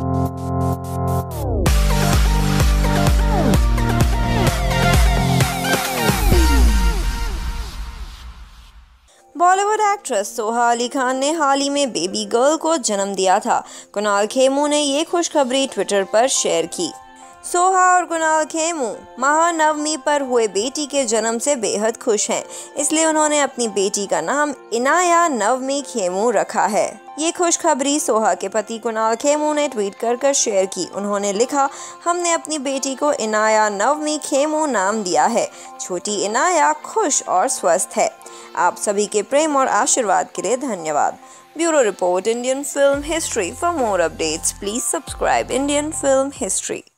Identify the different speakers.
Speaker 1: Bollywood actress Soha Ali Khan ने हाल ही में बेबी गर्ल को जन्म दिया था। कुणाल खेमू ने ये खुशखबरी ट्विटर पर शेयर की। सोहा और कुणाल खेमू महानवमी पर हुए बेटी के जन्म से बेहद खुश हैं, इसलिए उन्होंने अपनी बेटी का नाम इनाया नवमी खेमू रखा है। ये खुशखबरी सोहा के पति कुणाल खेमू ने ट्वीट कर शेयर की। उन्होंने लिखा, हमने अपनी बेटी को इनाया नवमी खेमू नाम दिया है। छोटी इनाया खुश और स्वस्थ है। आप सभी के प्रेम और आशीर्वाद के लिए धन्यवाद। Bureau report, Indian film history. For more updates please subscribe Indian film history.